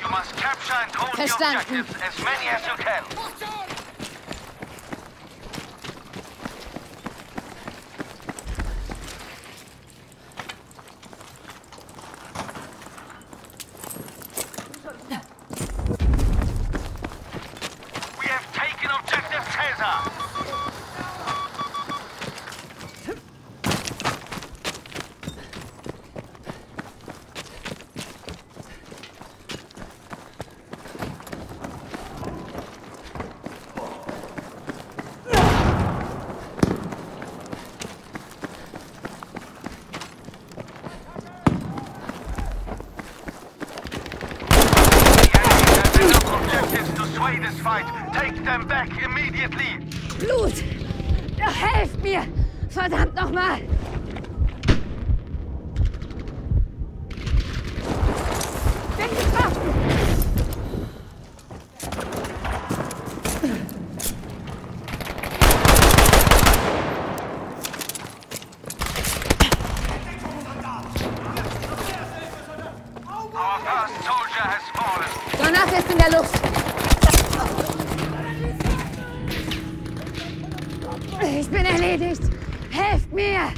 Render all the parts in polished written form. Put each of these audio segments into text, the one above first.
You must capture and hold the Verstanden. objectives, as many as you can. We have taken objective Caesar. This fight. Take them back immediately. Blut! Helft mir! Verdammt nochmal! Bin getroffen! Our first soldier has fallen. Granate ist in der Luft! Ich bin erledigt! Helft mir!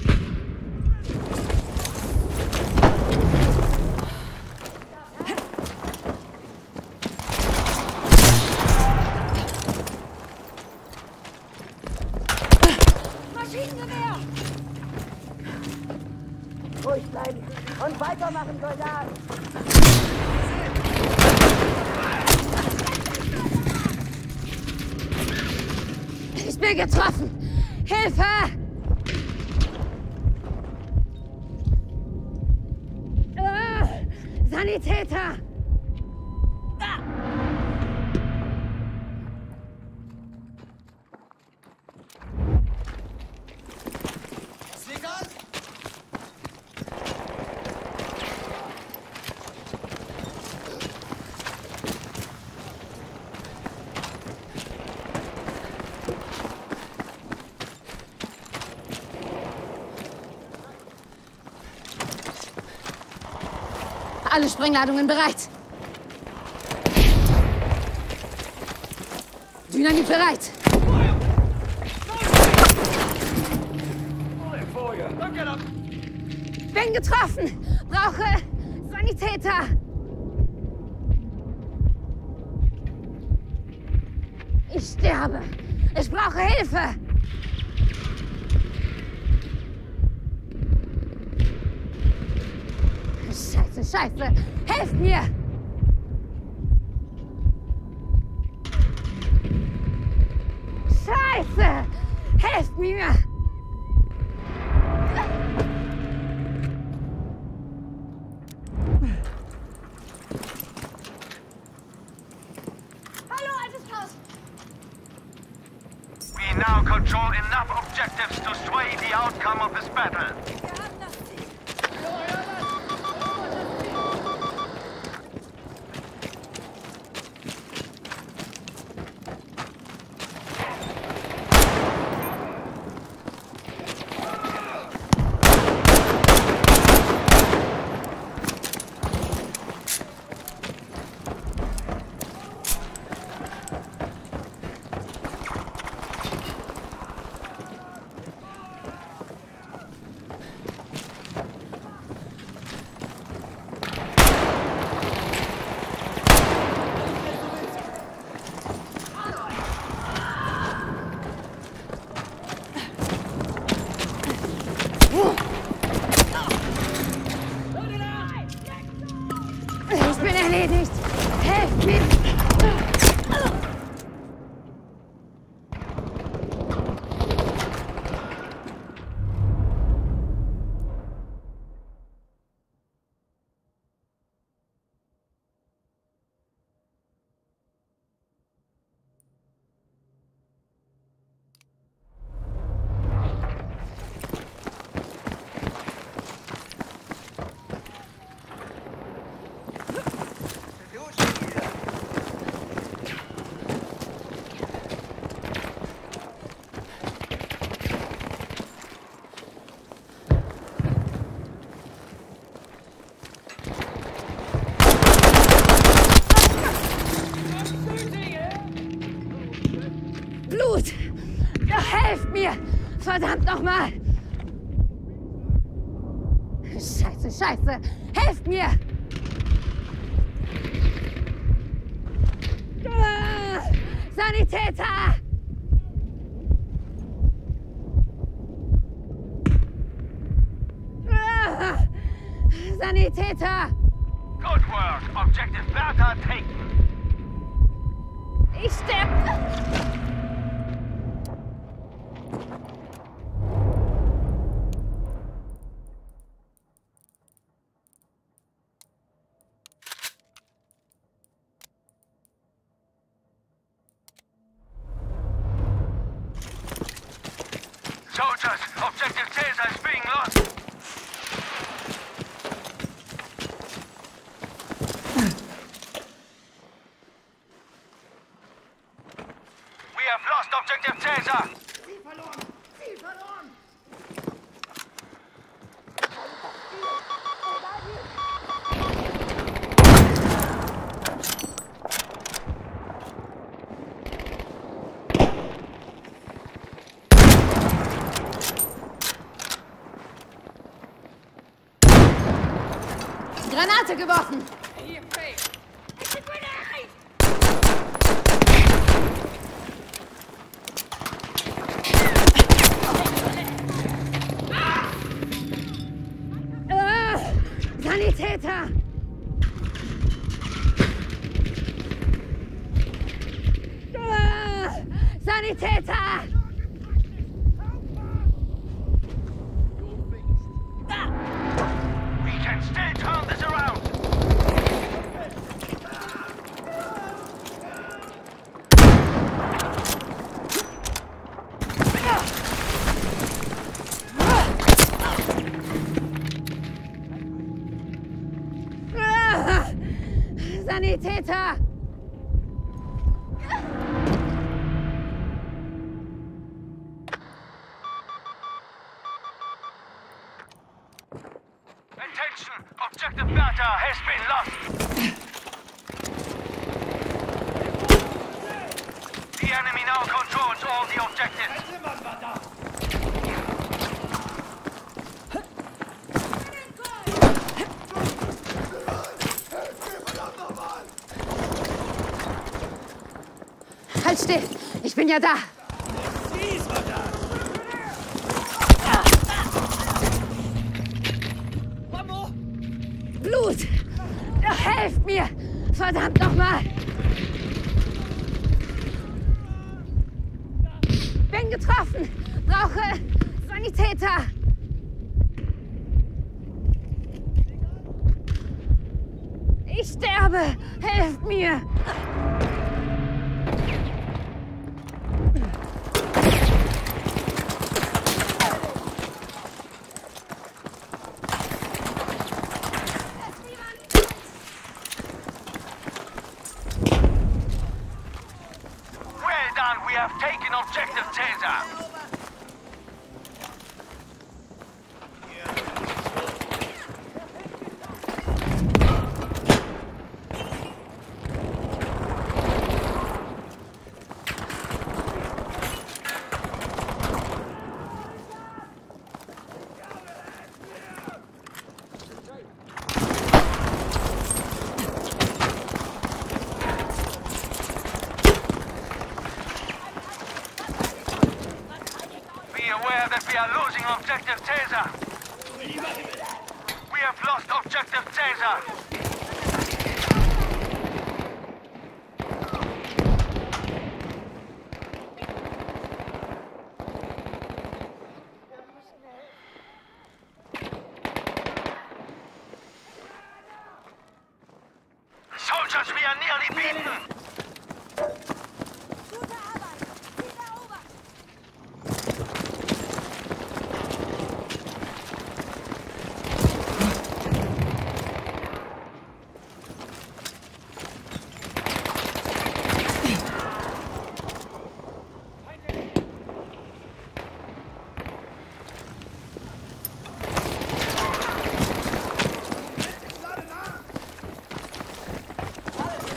Maschinengewehr! Ruhig bleiben und weitermachen, Soldat! Ich bin getroffen! Hilfe! Sanitäter! Alle Sprengladungen bereit. Dynamit bereit. Bin getroffen. Brauche Sanitäter. Ich sterbe. Ich brauche Hilfe. Scheiße! Helft mir! Scheiße! Helft mir! Hallo, altes Haus! We now control enough objectives to sway the outcome of this battle. Wir haben das Ziel! Ich bin erledigt! Helft mir! Helft mir! Verdammt nochmal! Scheiße, scheiße! Helft mir! Sanitäter! Sanitäter! Good work. Objective Bertha taken. Ich sterbe! Soldiers, Objective Caesar is being lost. We have lost Objective Caesar. Ziel verloren! Ziel verloren! Granate geworfen! Sanitäter! Sanitäter! We can still turn this around. Sanitäter! Attention, Objective Bertha has been lost. The enemy now controls all the objectives. Halt still! Ich bin ja da! Blut! Helft mir! Verdammt nochmal! Bin getroffen! Brauche Sanitäter! Ich sterbe! Helft mir! Well done, we have taken Objective Caesar. Be aware that we are losing Objective Caesar. We have lost Objective Caesar. Soldiers, we are nearly beaten. Gute Arbeit! Ziel erobert!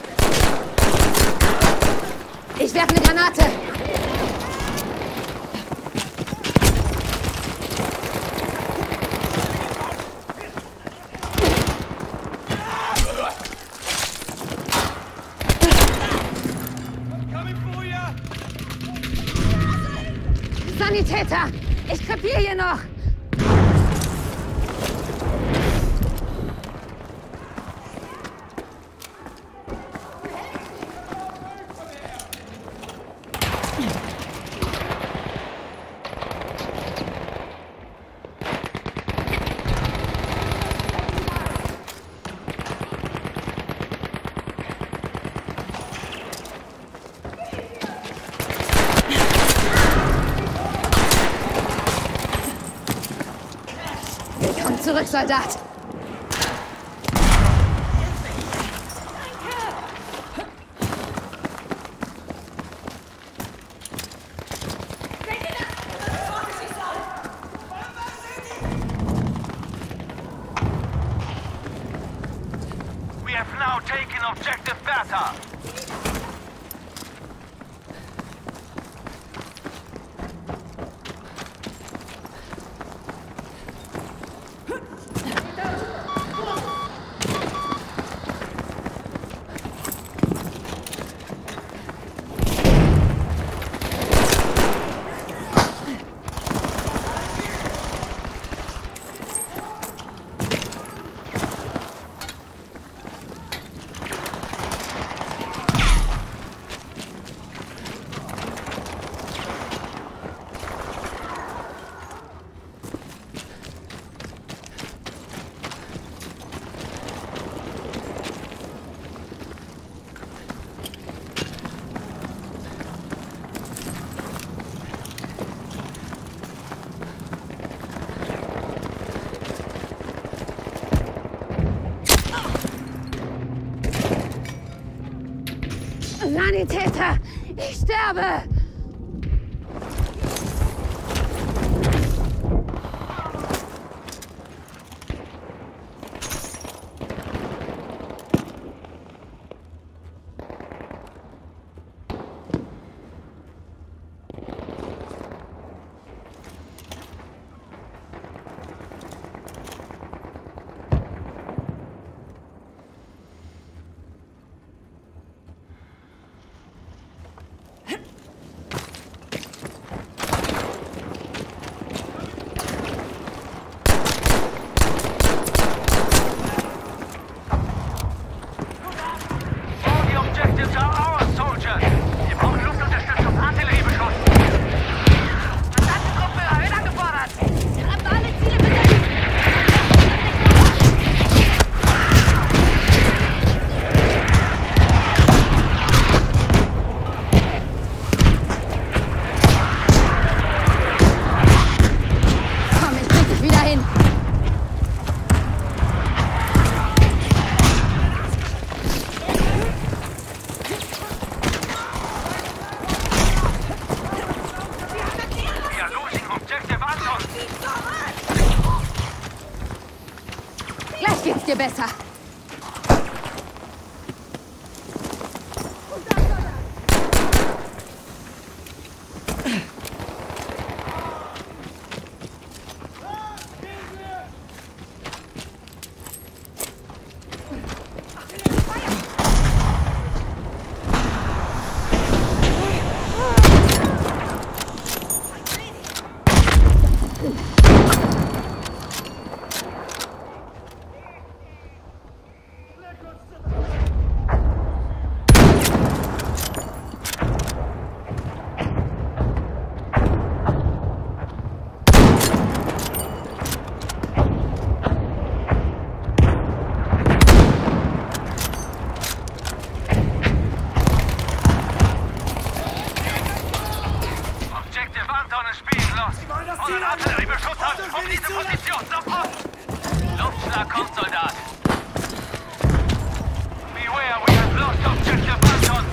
Ich werfe eine Granate! Sanitäter! Ich krepiere hier noch! Komm zurück, Soldat! We have now taken objective Bertha. Sanitäter! Ich sterbe! Gleich geht's dir besser. Luftschlag kommt, Soldat! Beware, we have lost objective Anton!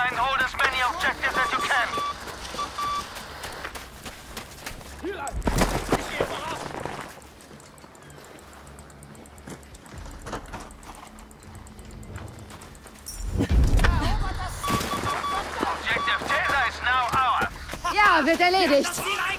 Try and hold as many objectives as you can. Objective Caesar is now ours. Ja, wird erledigt.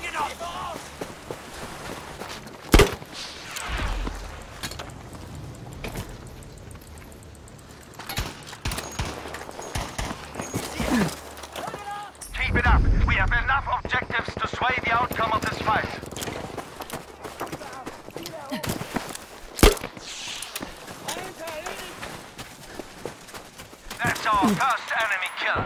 Keep it up. We have enough objectives to sway the outcome of this fight. That's our first enemy kill.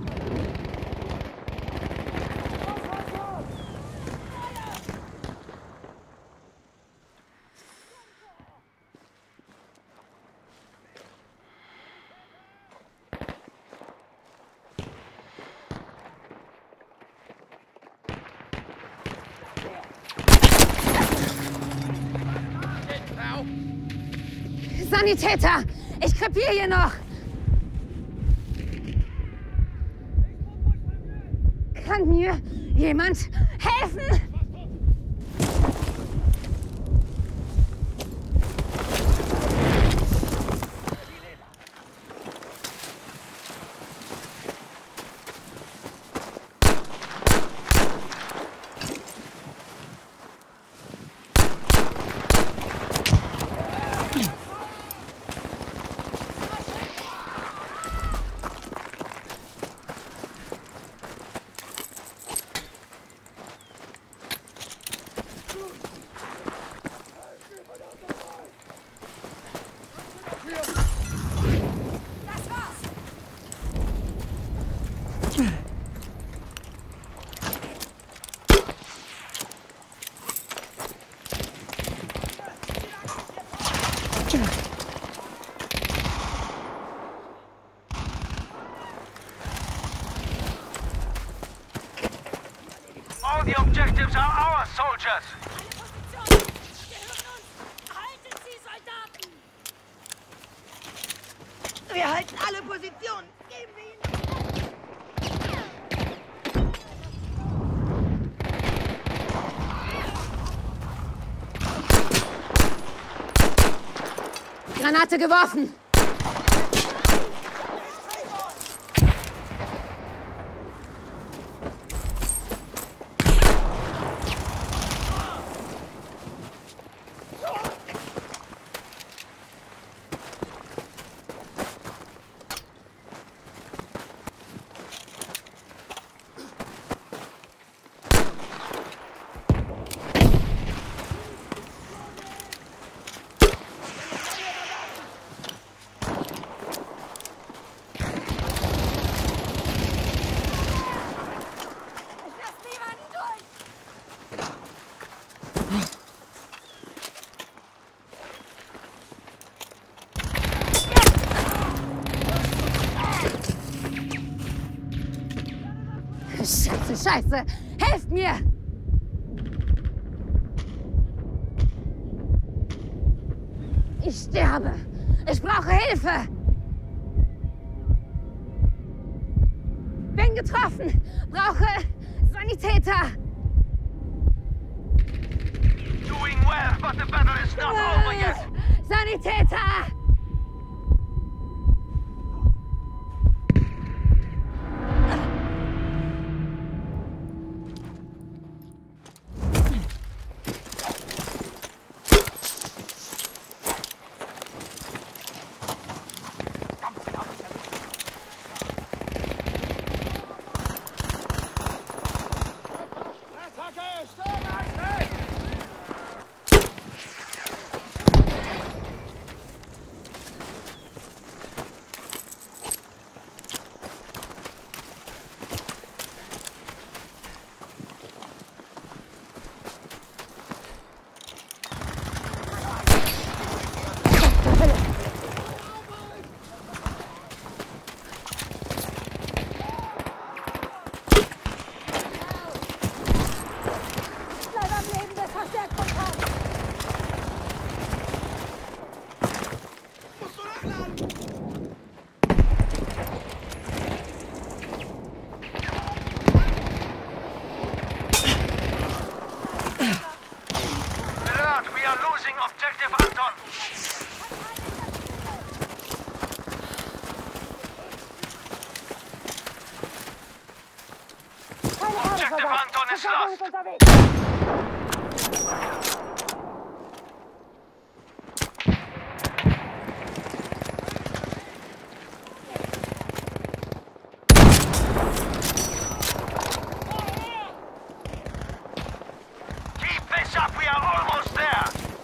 Sanitäter! Ich krepiere hier noch! Kann mir jemand helfen? All the objectives are ours, soldiers. Halten Sie, Soldaten! Wir halten alle Positionen. Geben wir ihnen. Granate geworfen! Scheiße, Scheiße! Helft mir! Ich sterbe! Ich brauche Hilfe! Bin getroffen! Brauche Sanitäter! Doing well, but the battle is not over yet. Sanitäter! is lost. Keep this up, we are almost there.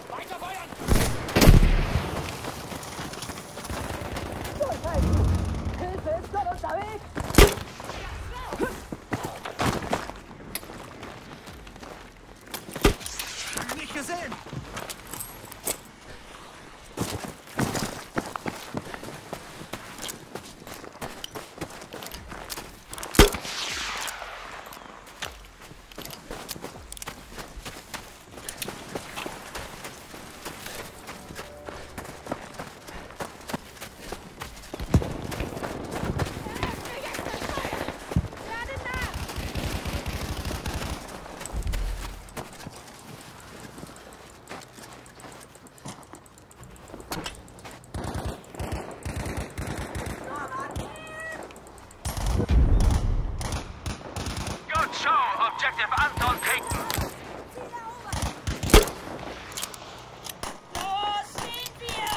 Nicht gesehen! Good show. Objective Anton taken. Los, stehen wir!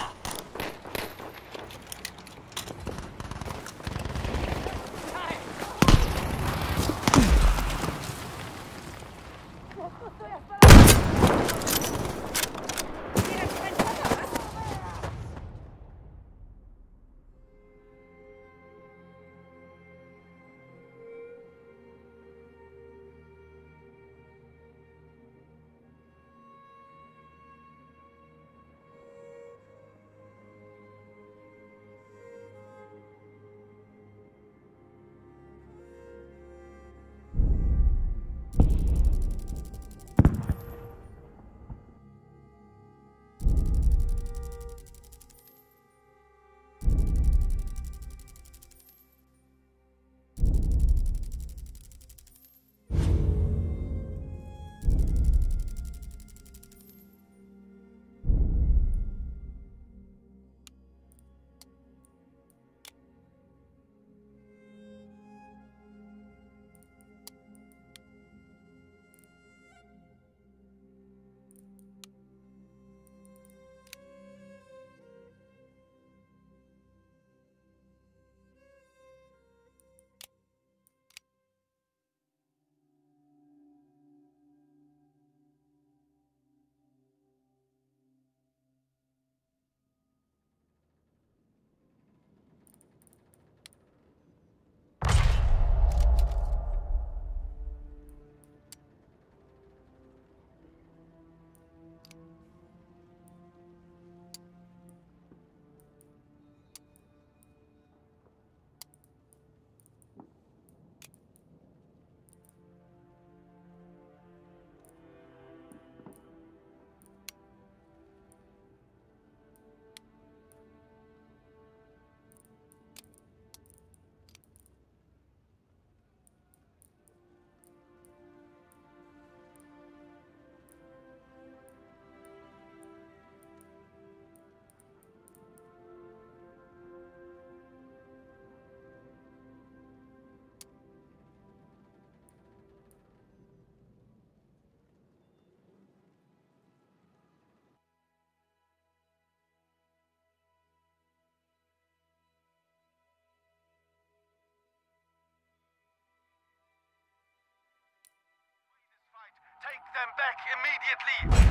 Take them back immediately.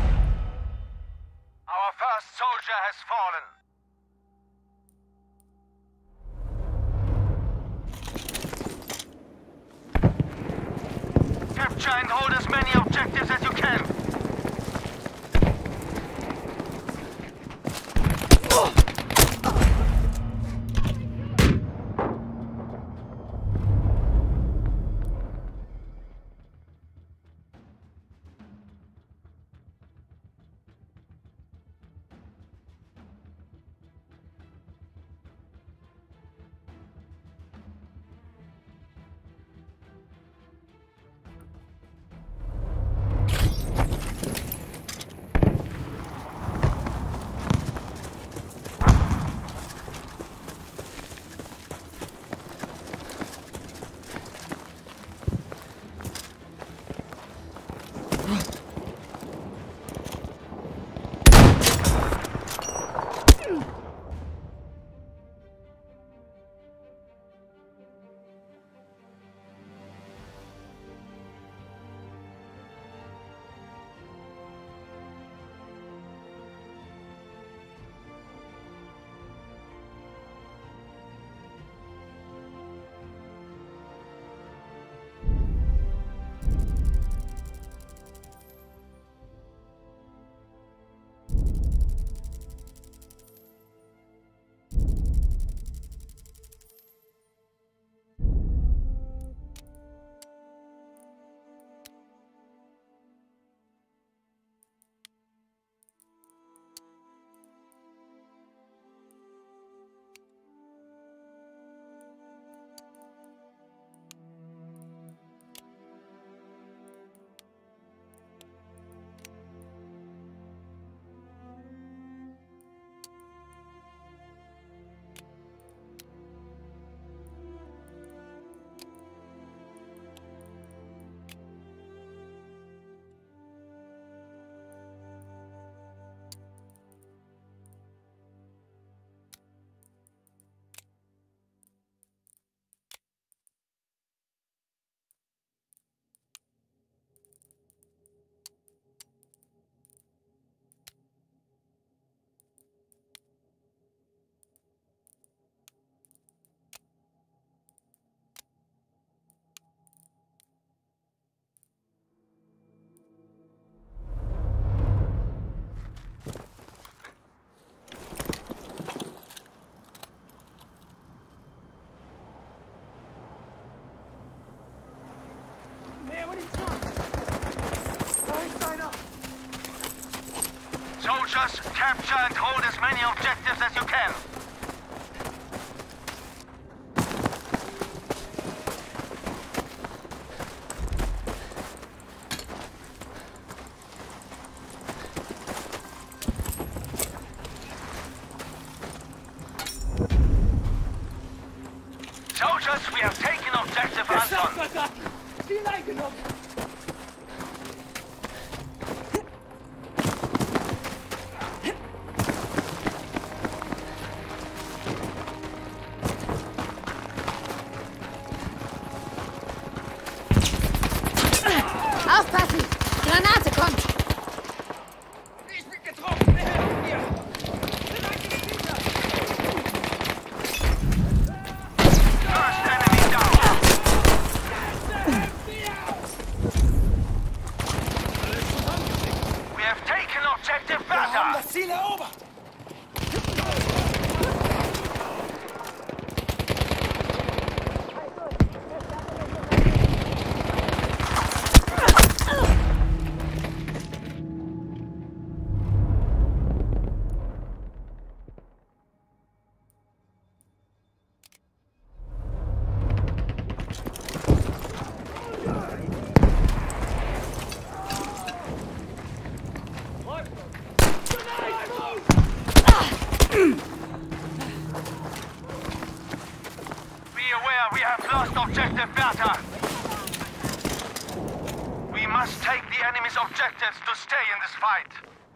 Our first soldier has fallen. Capture and hold as many objectives as you can. Capture and hold as many objectives as you can. Soldiers, we have taken objective Anton. Ziel eingenommen! Aufpassen! Granate kommt! Ich bin getroffen! Helft mir! First enemy down. We have taken objective Wir haben Bertha. das Ziel erobert! Be aware, we have lost objective Bertha. We must take the enemy's objectives to stay in this fight.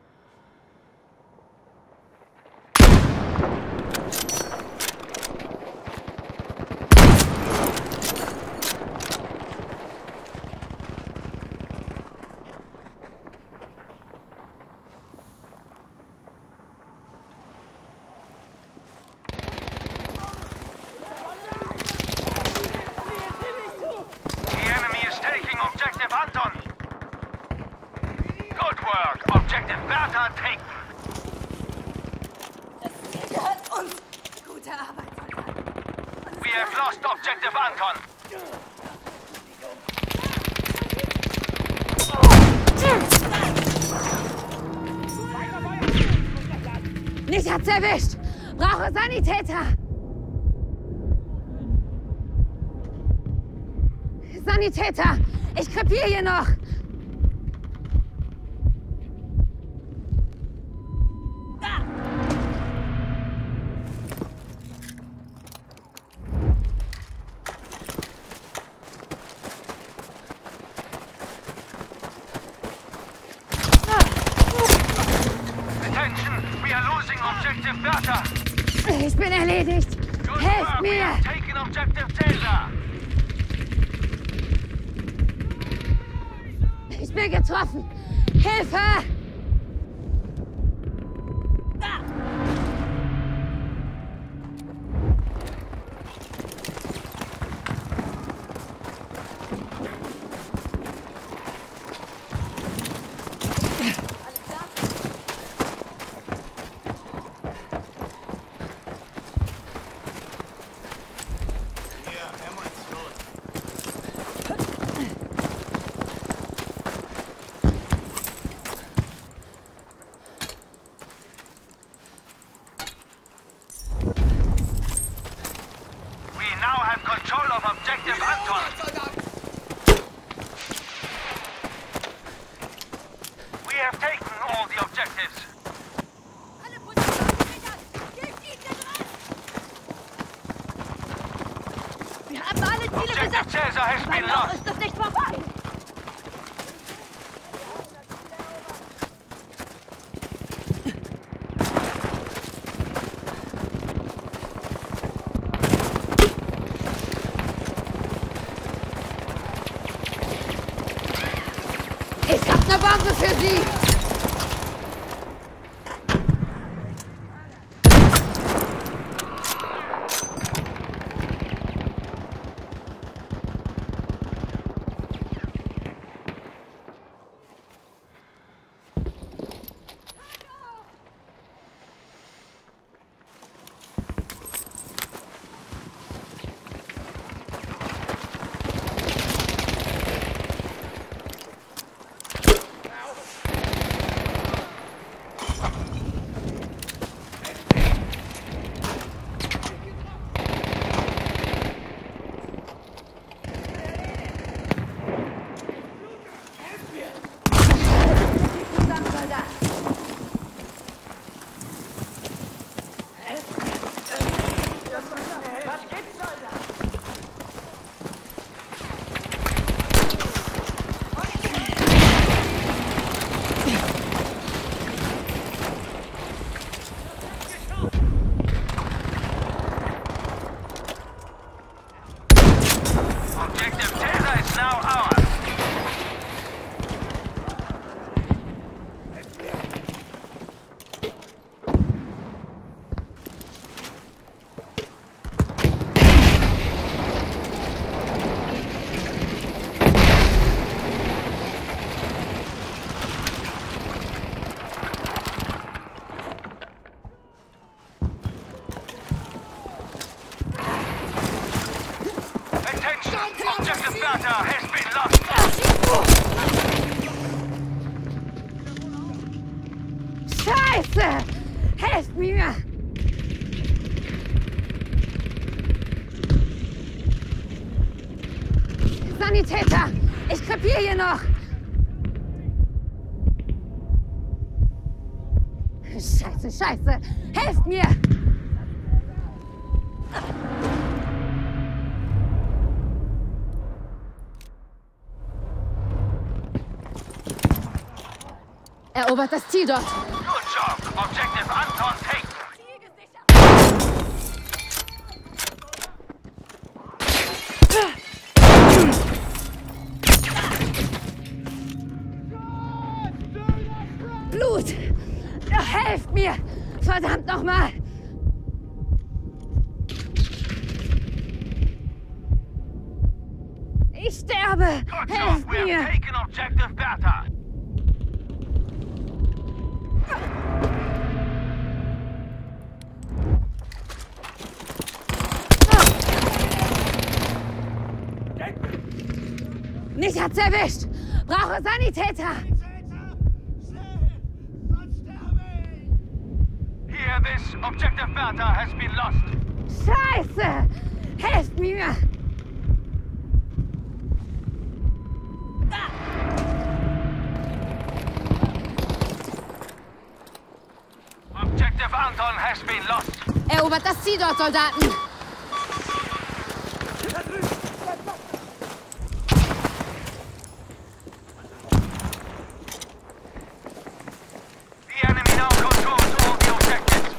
The enemy is taking objective Anton. Good work. Objective Bertha taken. Gehört uns! Gute Arbeit, Soldat! We have lost objective Anton. Mich hat's erwischt! Brauche Sanitäter! Sanitäter! Ich krepiere hier noch! Attention, we are losing objective Bertha. Ich bin erledigt! Good Helft work. We mir! have taken objective Caesar. Ich bin getroffen! Hilfe! We now have control of objective Anton. We have taken all the objectives. Alle Positionen sichern! Gebt ihnen den Rest! Wir haben alle Ziele Objective besetzt! Caesar has Mein been Lauf lost. ist noch nicht vorbei! Ich hab ne Bombe für Sie! Bertha has been lost. Scheiße! Helft mir! Sanitäter! Ich krepiere hier noch! Scheiße, scheiße! Helft mir! Erobert das Ziel dort! Good job. Objective Anton taken. Blut! Helft mir! Verdammt nochmal! Ich sterbe! Good Helft job. We mir! have taken objective Bertha. Mich hat's erwischt! Brauche Sanitäter! Hear this. Objective Bertha has been lost. Scheiße! Helft mir! Objective Anton has been lost. Erobert das Ziel dort, Soldaten! The enemy now controls all the objectives.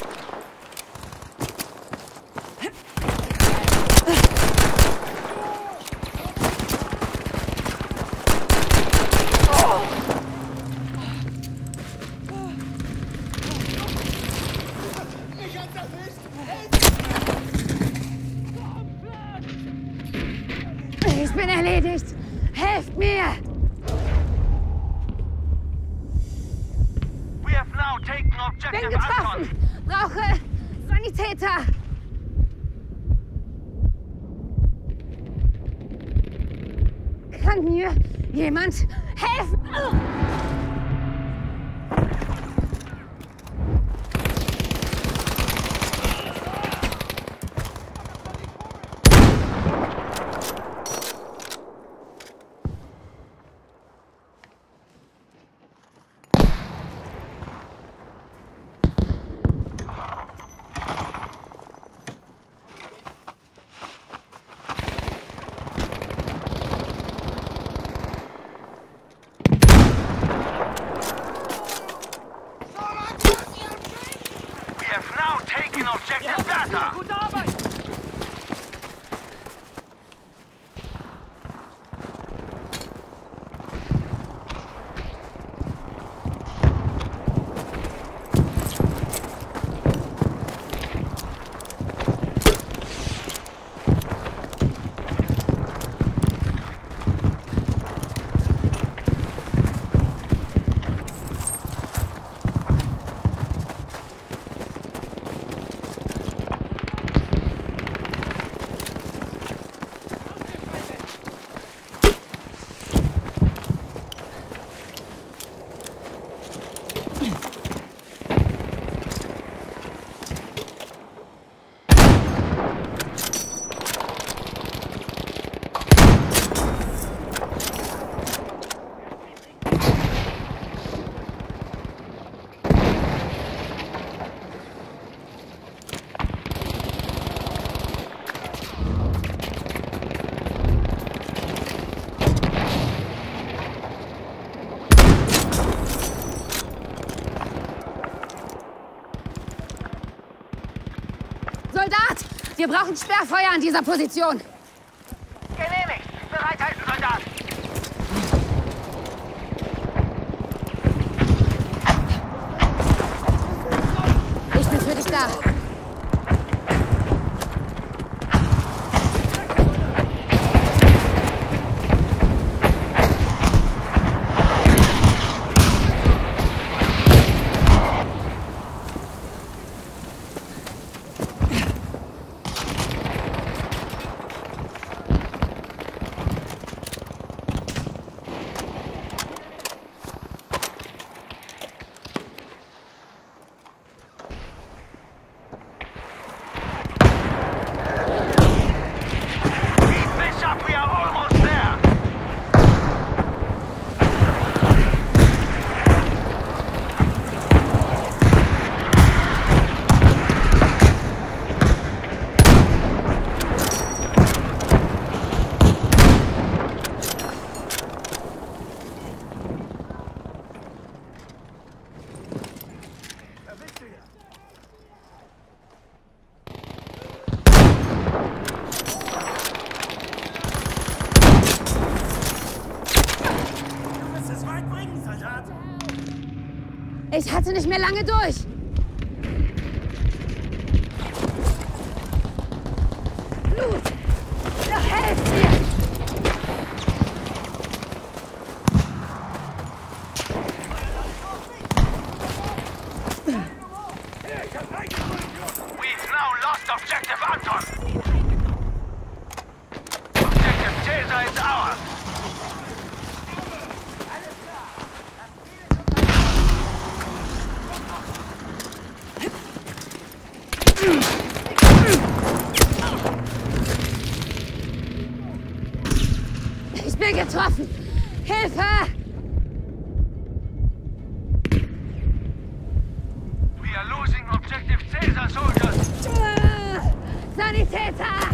Ich bin erledigt! Helft mir! We have now taken Bin objective getroffen! Anton. Brauche Sanitäter! Kann mir jemand helfen? We have now taken objective Bertha. Gute Arbeit! Soldat! Wir brauchen Sperrfeuer an dieser Position! Genehmigt. Bereithalten, Soldat. Ich bin für dich da! Ich halte nicht mehr lange durch. Blut! Doch helft mir! We've now lost objective Anton. Objective Caesar is ours. Ich bin getroffen! Hilfe! We are losing objective Caesar, soldiers. Sanitäter!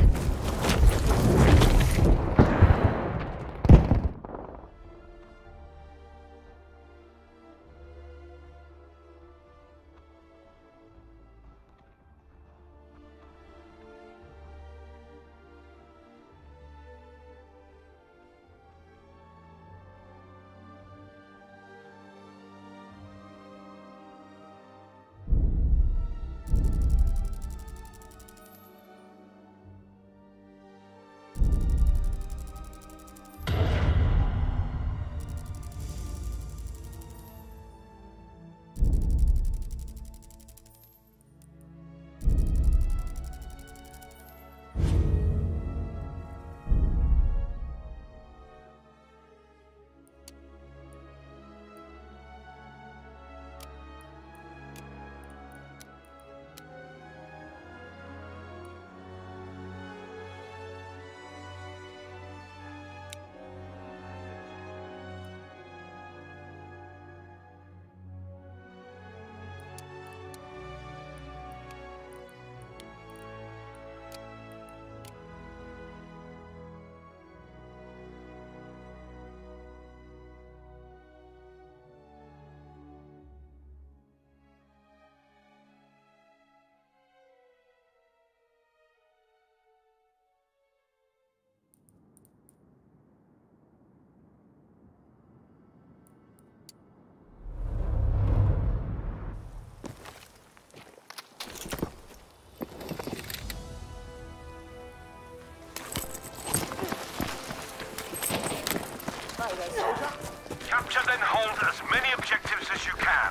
Capture then hold as many objectives as you can.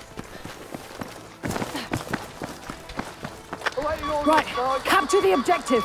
Right, capture the objective.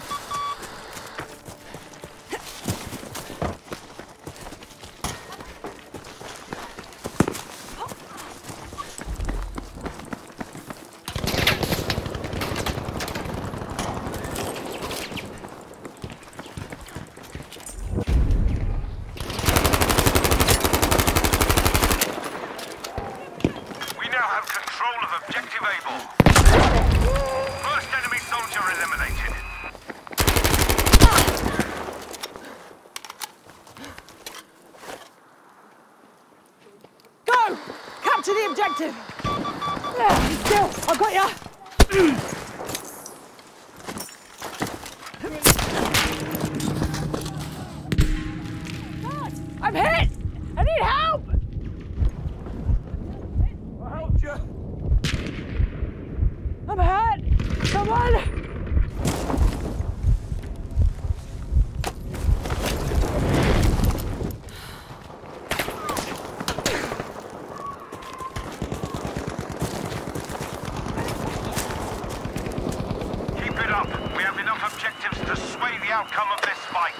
We now have control of objective Able. First enemy soldier eliminated. Go! Capture the objective! Still, I've got ya! God, I'm hit! I need help! I helped you. I'm hurt! Someone! Keep it up. We have enough objectives to sway the outcome of this fight.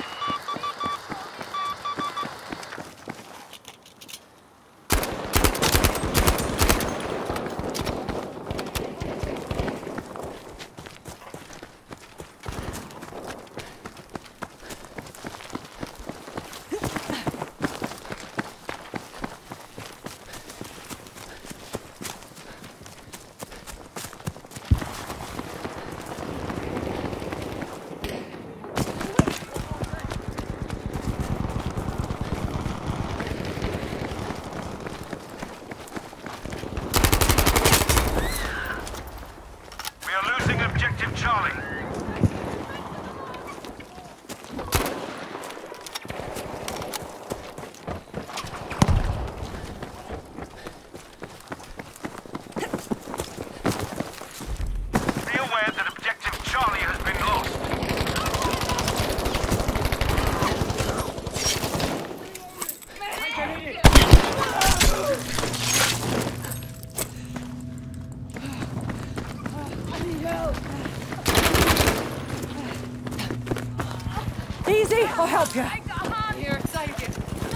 We are losing objective Charlie. Easy, I'll help you. Here, take it.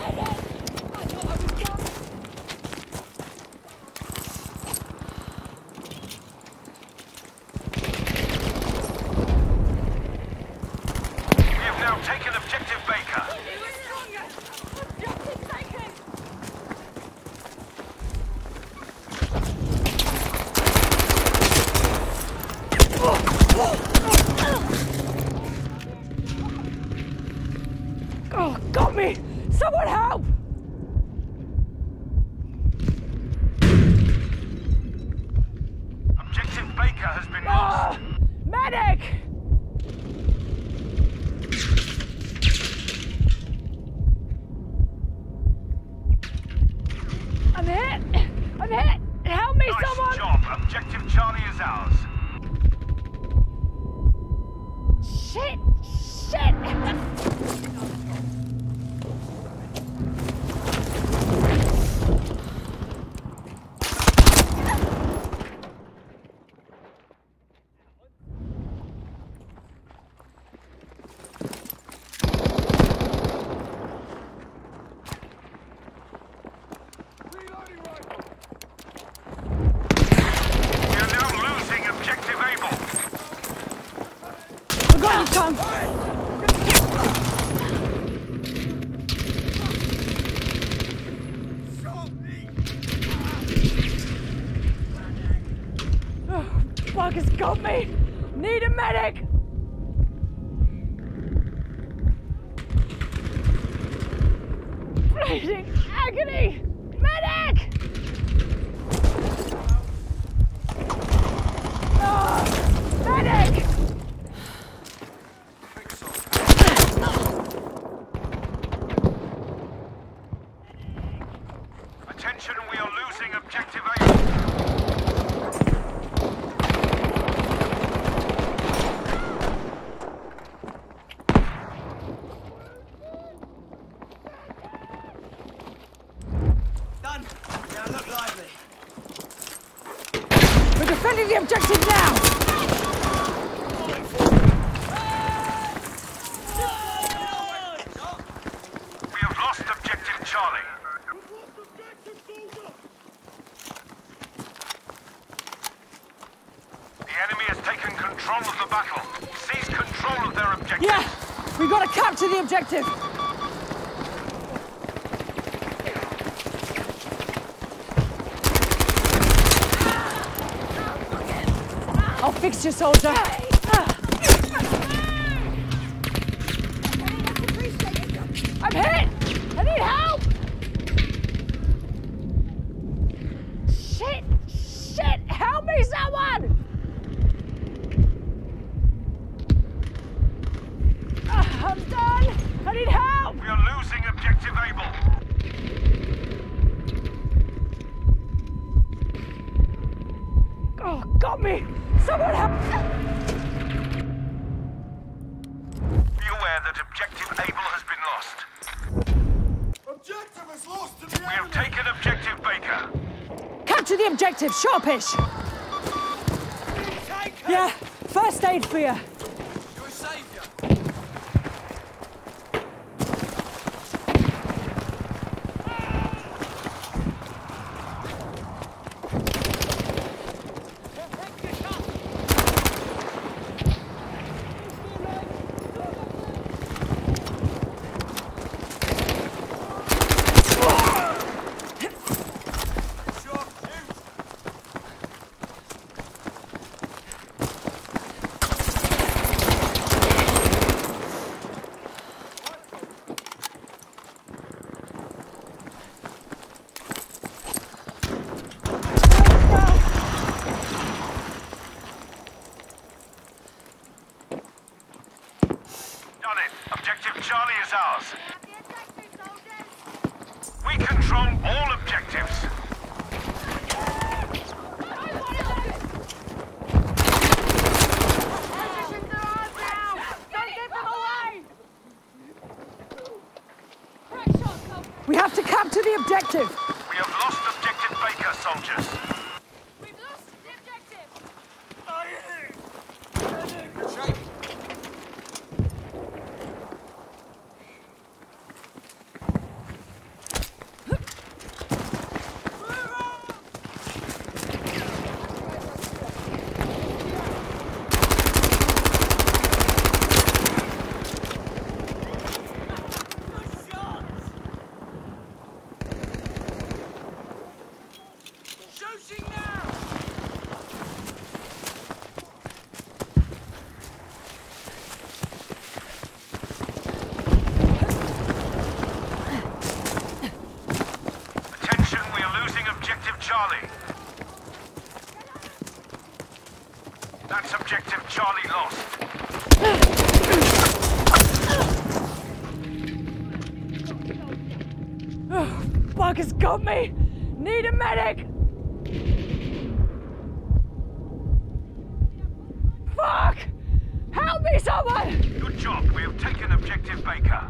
We have now taken objective Baker. Oh, got me! Someone help! Objective Baker has been lost. Medic! I'm hit! I'm hit! Help me, Nice someone! job. Objective Charlie is ours. Shit! Shit! We are now losing objective Able. I got you, Tom! Oh, fuck has got me! Need a medic! Bleeding agony! Medic! Oh, medic! Attention, we are losing objective Able. Done. Now look lively. We're defending the objective now! We have lost objective Charlie. The enemy has taken control of the battle. Seize control of their objective. Yeah! We gotta capture the objective! I'll fix you, soldier! I'm hit! I need help! Shit! Shit! Help me, someone! I'm done! I need help! We are losing objective Able. Oh, got me! Someone help! Be aware that objective Able has been lost. Objective is lost to the We have taken objective Baker. Capture the objective, sharpish! Yeah, first aid for you. You're a saviour. Done it. Objective Charlie is ours. We control all objectives. We have to capture the objective. We have lost objective Baker, soldiers. We've lost the objective. Aye, That's objective Charlie lost. Bug has got me! Need a medic! Fuck! Help me, someone! Good job. We have taken objective Baker.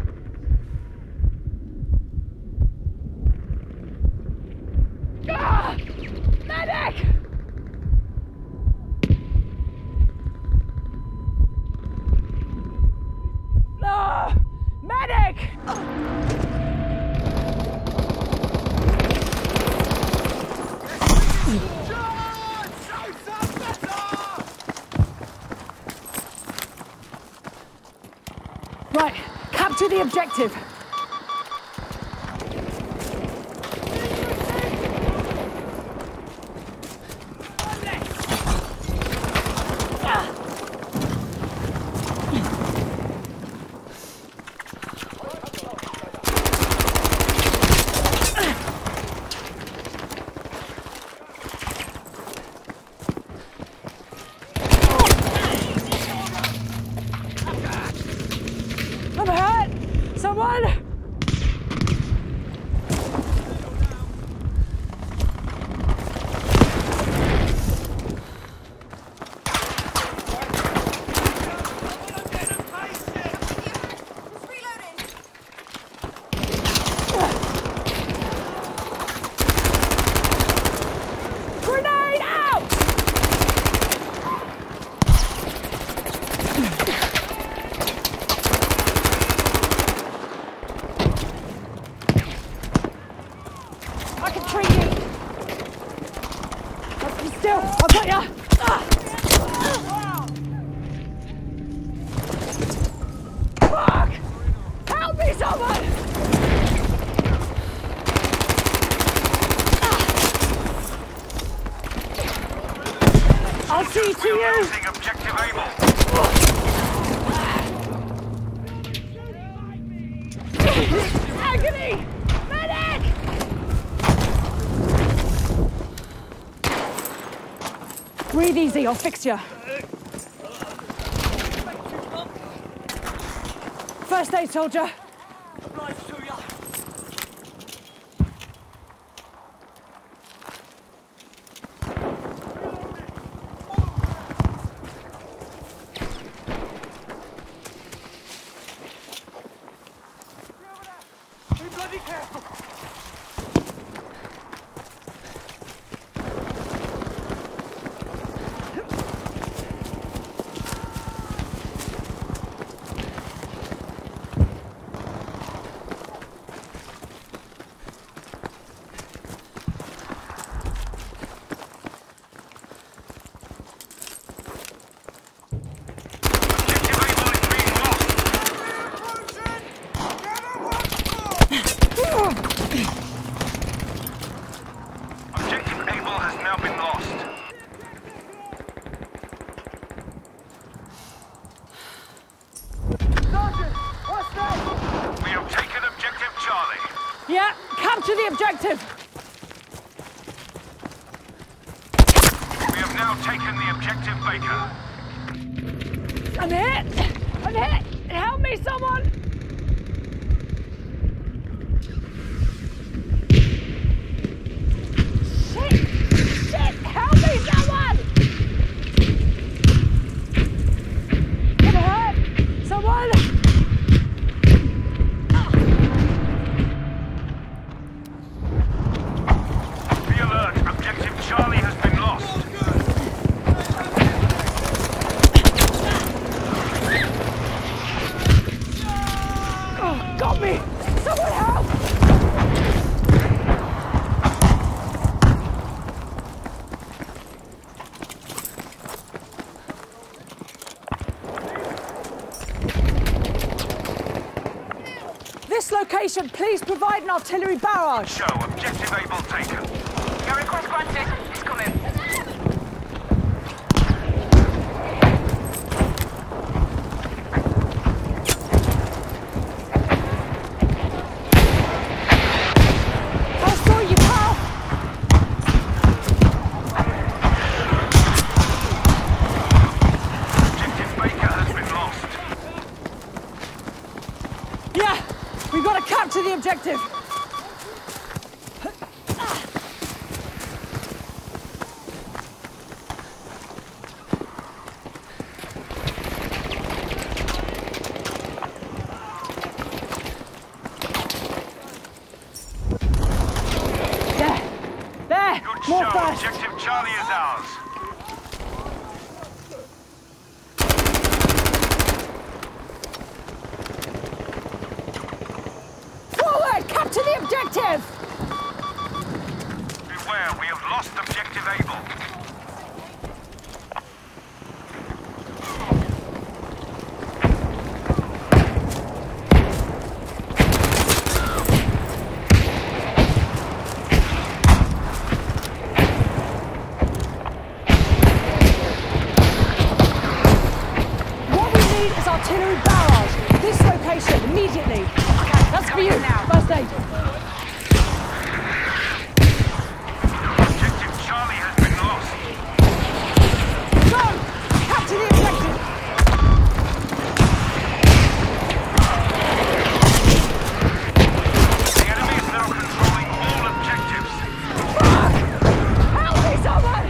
Ah! Medic! Ah! Medic! Right, capture the objective. I'm hurt! Someone! Grenade out! I can treat you. Let's be still. I've got ya. Fuck! Help me, someone! I'll see to We are you. losing objective Able. Agony! Medic! Breathe easy, I'll fix you. First aid, soldier. Be bloody careful! Objective Able has now been lost. Sergeant! What's that? We have taken objective Charlie. Yeah, capture the objective. We have now taken the objective Baker. I'm hit! I'm hit! Help me, someone! Shit! Shit! Help me, someone! I'm hurt! Someone! Be alert. Objective Charlie has been lost. Oh, got me! Someone help! This location, please provide an artillery barrage. Show objective Able taken. Your request granted. It's coming. I saw you, pal! the objective! There! Good More show. fast! Objective Charlie is ours. Forward! Capture the objective! Beware, we have lost Objective Able. Artillery barrage! This location, immediately! Okay, that's for you! First aid! Objective Charlie has been lost. Go! Capture the objective! The enemy is now controlling all objectives. Fuck! Help me, someone!